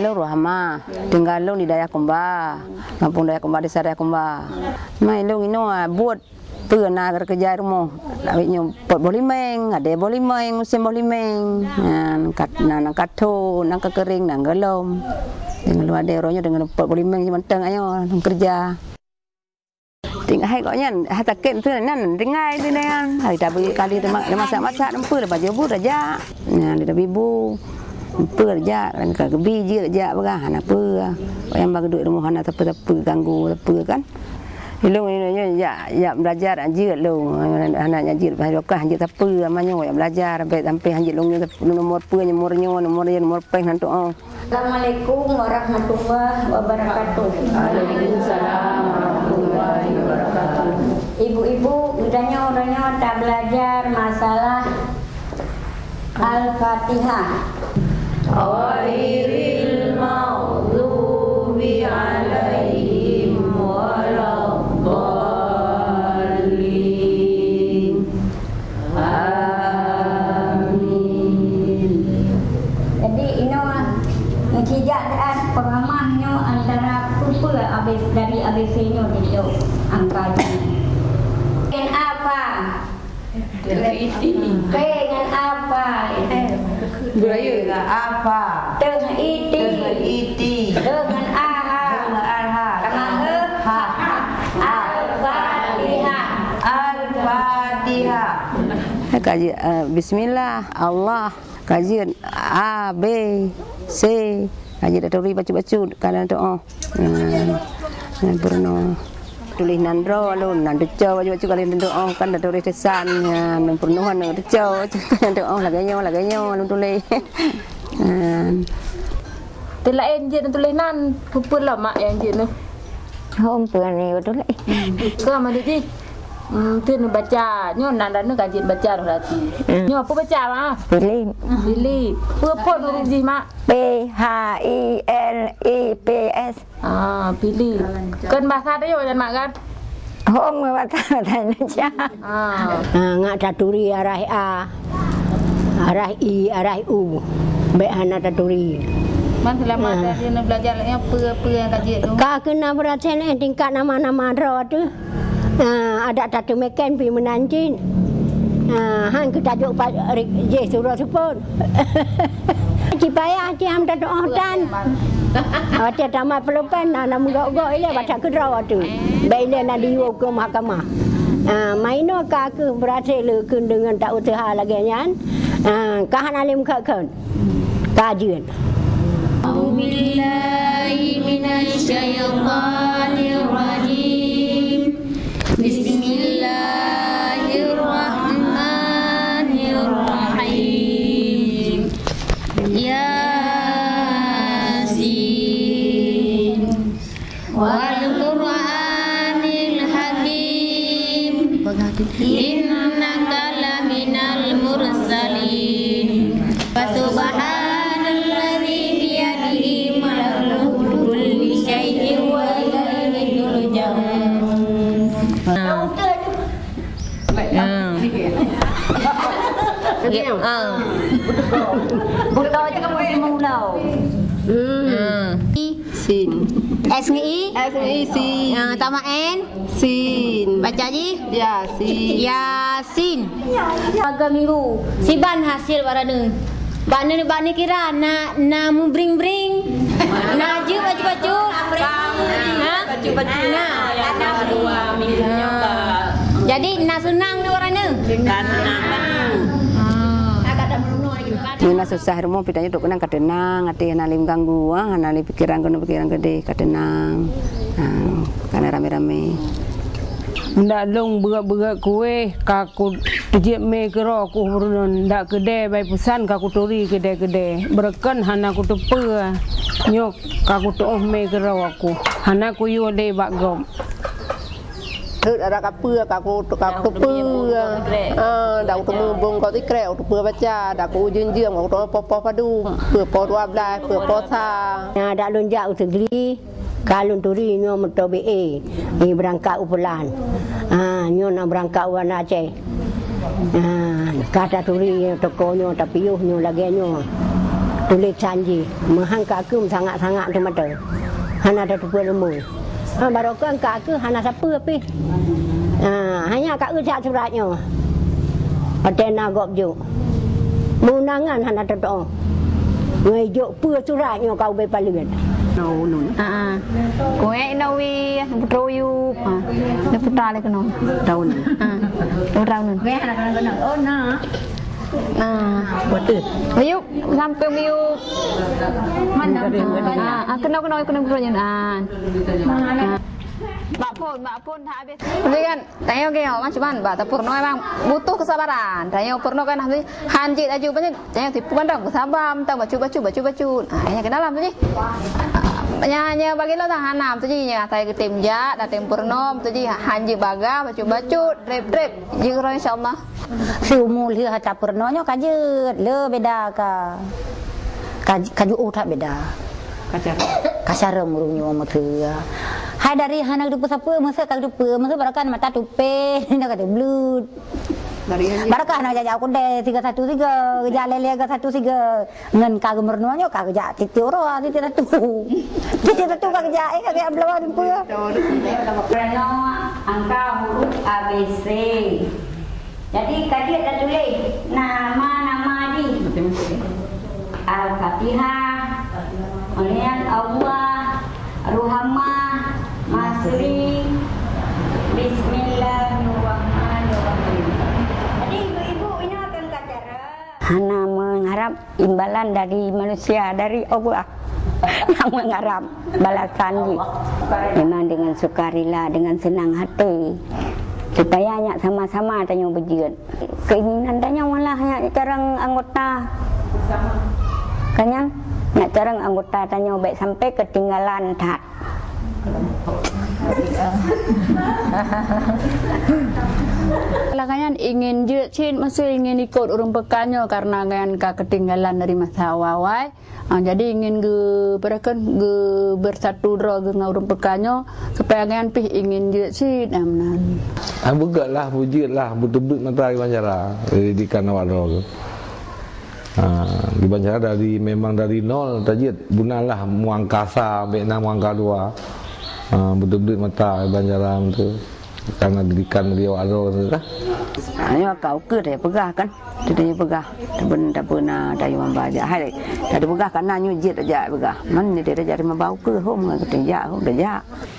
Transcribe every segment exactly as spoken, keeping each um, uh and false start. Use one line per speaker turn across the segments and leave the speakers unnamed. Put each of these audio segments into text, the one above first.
Lo Rohama, tinggal lo di Dayak Kumba, kampung Dayak Kumba, desa Dayak Kumba. Mai lo ino buat tua na kerja rumah, awaknya pot bolimeng, ada bolimeng, musim bolimeng, kat na kato, na kering, na gelom. Dengan lu ada orangnya dengan pot bolimeng cuma teng ayo kerja. Tinggal hai koknya, hata ken tu nan ringai tu nan. Hari tapi kali tu masak-masak nempu dah baju bu raja. Nah, dia bibu. Nempu raja, kan ke biji raja berah apa. Yang bagi duit rumah anak tapi-tapi ganggu apa kan. Ilung ini ya ya belajar anjir lu. Anak anjir bai lokah anjir tapi amanya ya belajar sampai sampai anjir lu nomor pe nomornya nomor dia nomor pe nanti oh.
Assalamualaikum warahmatullahi wabarakatuh.
Waalaikumsalam warahmatullahi wabarakatuh.
Ibu-ibu, udahnya orangnya tak belajar masalah Al-Fatihah.
Ghairil maghdubi alaihim waladdallin. Amin.
Jadi ini kejadian pengamannya antara kumpul abis dari A B C-nya itu angkanya. Dengan apa?
Dengan iti.
Dengan apa?
Dengan apa?
Dengan iti.
Dengan iti.
Dengan aha.
Dengan arha.
Kemana?
Ha.
Al-Fatihah.
Al-Fatihah.
Kaji Bismillah Allah kaji A B C kaji datori baca-baca kalau doa. Nah, berno tulis nandro lu nandeco baca-baca kalau doa kan datori tesan nan pernuhan nandeco kan doa laganya laganya lu tulis.
Telain je tulis nan pupun lah mak yang je tu.
Hôm vừa này tôi lại
Ke mana je? Hmm, tu nu baca, nyo nanda nu kajian baca dah berarti. Nyo apa baca mah?
Pilih
Pilih. Pupun huruf je mak.
P H I L I P S.
Ah, pilih. Kan bahasa dia macam mak kan?
Hôm mà bắt đầu thành nó cha.
Ah.
Ngak taturi arah A, arah I, arah U. Baik anak taturi.
Man selama ada dia nak belajar ni apa-apa yang kajian tu.
Kak kena berhasil ni tingkat nama-nama draw tu. Ha, ada tatu meken pi menanjin. Ha, hang kita tajuk pak je surah sepun. Cipaya jam tatu dan. Ada tamat pelupan nama gok-gok ile baca ke draw tu. Baile nak diu ke mahkamah. Ha, maino kak ke berhasil ke dengan tak usaha lagi nyan. Ha, kahan alim kakon. Kajian.
Billahi minasyaitonir rajim. Bismillahirrahmanirrahim. Yasin wal Qur'anil hakim. Innaka laminal mursalin. Subhanalladzi biyadihi malakutu kulli syai'in wa ilaihi turja'un. Ah.
Buka je kamu di mulau.
Hmm. Sin.
S ni I?
S I sin.
Ah, tambah N.
Sin.
Baca je.
Yasin.
Yasin. Agak minggu. Siban hasil warna. Bana ni bana kira na na mu bring bring. Na je baju-baju. Ha?
Baju-baju na yang dua minggunya ke.
Jadi na sunang ni warna.
Nina susah rumah pitanya duk kenang kadenang, ati nalim ganggu, ah nalim pikiran kono pikiran gede kadenang. Nah, karena rame-rame.
Ndak long berat-berat kue kaku tujik me kero aku hurun ndak kedai bai pesan kaku tori kedai-kedai berken hana ku tepe nyok kaku toh me kero aku hana ku yo de bagom
Thưa ada kapur kaku kaku tepe ah dak temu bung kau tikrek tepe baca dak ku ujung-ujung aku toh popo padu pe po dua belas pe po sa
Dak lonjak utegli kalun turi nyo motor B A ni berangkat upulan. Ah nyo nak berangkat wan Aceh. Ah kata turi toko nyo tapi yuh nyo lagi nyo. tulis janji mahang kaku sangat-sangat tu mata hana ada tu lemui ha baru kan kaku hana siapa pi ha hanya kaku cak suratnya ada nagop jo munangan hana terdoa ngejuk pu suratnya kau be paling no no
ah kowe inawi putroyu ah ne putra le kono
tahun
ah tahun
we hana kono oh nah
nah
betul
Miu sampai miu mana ah kena kena kena putronya ah Mbak pun, mbak pun tak habis. Tapi kan, tanya ke orang macam mana, tak purno memang butuh kesabaran. Tanya purno kan nanti hanjit aja banyak. Tanya tipu kan dong, sabar, tak baca baca baca baca. Ah, yang ke dalam tu je. Hanya bagi lo tak hanam tu je. Ya, saya ke tim jat, dah tim purno tu je. Hanjit baga, baca baca, drip drip. Jika insyaAllah.
Seumur dia hata purnonya kajet, le beda ka. Kaju utak beda. Kacar. Kacar murungnya mata. Hai dari hana dupa siapa masa kag dupa masa barakan mata tupe nak kata blood dari barakah nak jajak aku deh tiga satu tiga kerja lele ke satu tiga ngan kag mernonya kag ja titi oro titi satu titi satu kag ja eh kag ablawa dupa
kerana angka huruf A B C jadi kajian dah tulis nama-nama di Al-Fatihah Melihat Allah Ruhamah Masri Bismillahirrahmanirrahim. Jadi ibu-ibu ini akan cara
hana mengharap imbalan dari manusia dari Allah yang mengharap balasan memang dengan sukarela dengan senang hati supaya hanya sama-sama tanya berjiat keinginan tanya malah hanya carang anggota kanyang nak carang anggota tanya baik sampai ketinggalan tak
Kalian ingin jecin masih ingin ikut urung pekannya karena kalian ketinggalan dari masa awal. Ah, jadi ingin ge berakan ge bersatu dro ge urung pekannya supaya kalian pih ingin jecin amnan.
Ah bugatlah wujudlah betul-betul mata di Banjara di Kanawaro. Ah di Banjara dari memang dari nol tajid bunalah muangkasa sampai enam muangka dua. Ah betul-betul mata Banjaran tu karena didikan dia waro tu lah.
Ayo kau ke dia pegah kan. Dia pegah. Ben tak pernah ada yang membaca. Hai dah pegah kan nanya jit aja pegah. Man dia dah jadi membau ke hom ngan ketinja hom dah ja.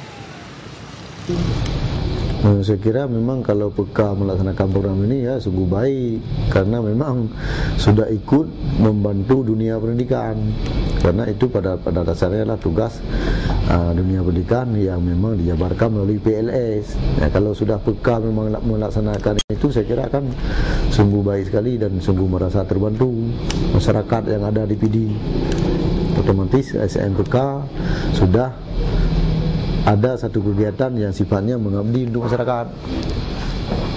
Saya kira memang kalau peka melaksanakan program ini ya sungguh baik karena memang sudah ikut membantu dunia pendidikan karena itu pada pada dasarnya adalah tugas uh, dunia pendidikan yang memang dijabarkan melalui P L S. Ya, kalau sudah peka memang melaksanakan itu saya kira akan sungguh baik sekali dan sungguh merasa terbantu masyarakat yang ada di P D. Otomatis S M P K sudah ada satu kegiatan yang sifatnya mengabdi untuk masyarakat.